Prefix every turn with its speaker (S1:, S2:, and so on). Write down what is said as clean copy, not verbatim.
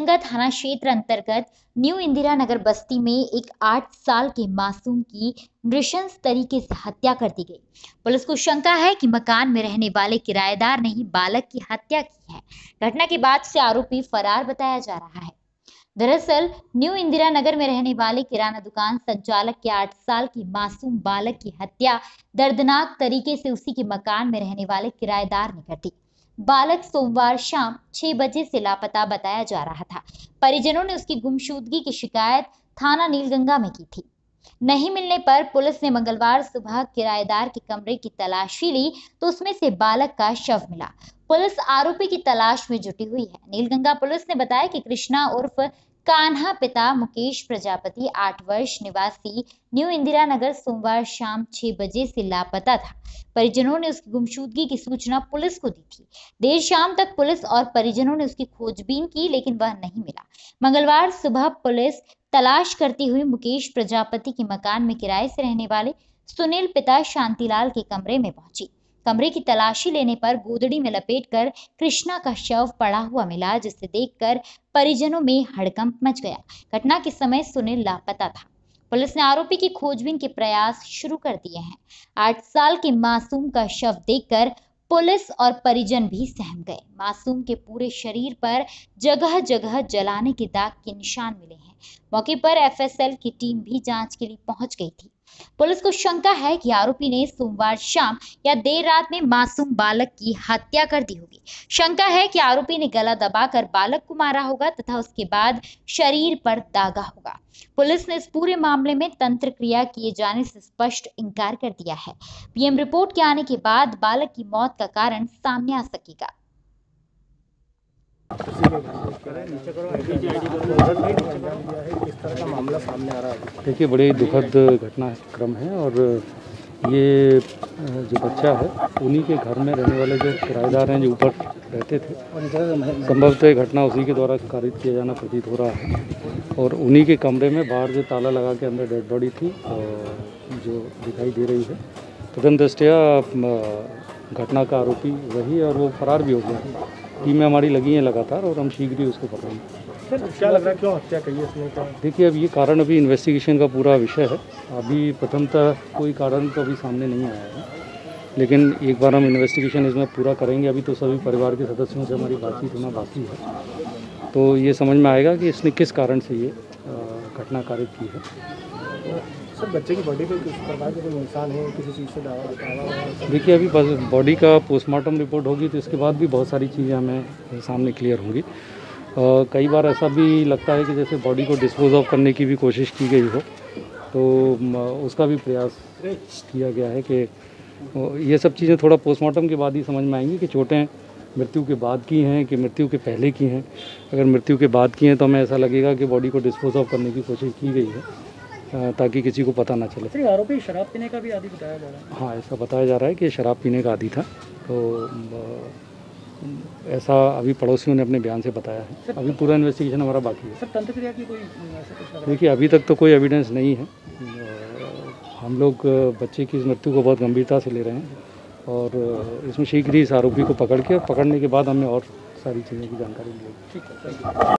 S1: नीलगंगा थाना क्षेत्र अंतर्गत न्यू इंदिरा नगर बस्ती में एक 8 साल के मासूम की नृशंस तरीके से हत्या कर दी गई। पुलिस को शंका है कि मकान में रहने वाले किराएदार ने ही बालक की हत्या की है। घटना के बाद से आरोपी फरार बताया जा रहा है। दरअसल न्यू इंदिरा नगर में रहने वाले किराना दुकान संचालक के 8 साल की मासूम बालक की हत्या दर्दनाक तरीके से उसी के मकान में रहने वाले किराएदार ने कर दी। बालक सोमवार शाम 6 बजे से लापता बताया जा रहा था। परिजनों ने उसकी गुमशुदगी की शिकायत थाना नीलगंगा में की थी। नहीं मिलने पर पुलिस ने मंगलवार सुबह किराएदार के कमरे की तलाशी ली तो उसमें से बालक का शव मिला। पुलिस आरोपी की तलाश में जुटी हुई है। नीलगंगा पुलिस ने बताया कि कृष्णा उर्फ कान्हा पिता मुकेश प्रजापति 8 वर्ष निवासी न्यू इंदिरा नगर सोमवार शाम 6 बजे से लापता था। परिजनों ने उसकी गुमशुदगी की सूचना पुलिस को दी थी। देर शाम तक पुलिस और परिजनों ने उसकी खोजबीन की लेकिन वह नहीं मिला। मंगलवार सुबह पुलिस तलाश करती हुई मुकेश प्रजापति के मकान में किराए से रहने वाले सुनील पिता शांतिलाल के कमरे में पहुंची। कमरे की तलाशी लेने पर गोदड़ी में लपेटकर कृष्णा का शव पड़ा हुआ मिला, जिसे देखकर परिजनों में हड़कंप मच गया। घटना के समय सुनील लापता था। पुलिस ने आरोपी की खोजबीन के प्रयास शुरू कर दिए हैं। 8 साल के मासूम का शव देखकर पुलिस और परिजन भी सहम गए। मासूम के पूरे शरीर पर जगह जगह जलाने के दाग के निशान मिले हैं। मौके पर एफएसएल की टीम भी जांच के लिए पहुंच गई थी। पुलिस को शंका है कि आरोपी ने सोमवार शाम या देर रात में मासूम बालक की हत्या कर दी होगी। शंका है कि आरोपी ने गला दबाकर बालक को मारा होगा तथा उसके बाद शरीर पर दागा होगा। पुलिस ने इस पूरे मामले में तंत्र क्रिया किए जाने से स्पष्ट इनकार कर दिया है। पीएम रिपोर्ट के आने के बाद बालक की मौत का कारण सामने आ सकेगा।
S2: देखिए, बड़े दुखद घटनाक्रम है और ये जो बच्चा है उन्हीं के घर में रहने वाले जो किराएदार हैं जो ऊपर रहते थे, संभवतः घटना उसी के द्वारा कारित किया जाना प्रतीत हो रहा है। और उन्हीं के कमरे में बाहर जो ताला लगा के अंदर डेड बॉडी थी जो दिखाई दे रही है। प्रथम दृष्टया घटना का आरोपी वही और वो फरार भी हो गया। टीमें हमारी लगी हैं लगातार और हम शीघ्र ही उसको पकड़ेंगे।
S3: सर, क्या लग रहा है क्यों हत्या कही इसने?
S2: देखिए, अब ये कारण अभी इन्वेस्टिगेशन का पूरा विषय है। अभी प्रथमतः कोई कारण तो अभी सामने नहीं आया है, लेकिन एक बार हम इन्वेस्टिगेशन इसमें पूरा करेंगे। अभी तो सभी परिवार के सदस्यों से हमारी बातचीत होना बाकी है, तो ये समझ में आएगा कि इसने किस कारण से ये घटना कारित की है।
S3: सर, बच्चे की बॉडी पे किस प्रकार के कोई निशान है, किसी चीज़ से दावा?
S2: देखिए, अभी बॉडी का पोस्टमार्टम रिपोर्ट होगी तो इसके बाद भी बहुत सारी चीज़ें हमें सामने क्लियर होंगी। कई बार ऐसा भी लगता है कि जैसे बॉडी को डिस्पोज ऑफ करने की भी कोशिश की गई हो, तो उसका भी प्रयास किया गया है कि ये सब चीज़ें थोड़ा पोस्टमार्टम के बाद ही समझ में आएंगी कि चोटें मृत्यु के बाद की हैं कि मृत्यु के पहले की हैं। अगर मृत्यु के बाद की हैं तो हमें ऐसा लगेगा कि बॉडी को डिस्पोज ऑफ करने की कोशिश की गई है ताकि किसी को पता ना चले।
S3: सर, आरोपी शराब पीने का भी आदी बताया जा रहा है।
S2: हाँ, ऐसा बताया जा रहा है कि शराब पीने का आदी था, तो ऐसा अभी पड़ोसियों ने अपने बयान से बताया है। अभी पूरा इन्वेस्टिगेशन हमारा बाकी है।
S3: सर, तंत्र क्रिया की कोई ऐसा कुछ लग रहा है?
S2: देखिए, अभी तक तो कोई एविडेंस नहीं है। हम लोग बच्चे की इस मृत्यु को बहुत गंभीरता से ले रहे हैं और इसमें शीघ्र ही इस आरोपी को पकड़ने के बाद हमें और सारी चीज़ों की जानकारी मिलेगी।
S3: ठीक है।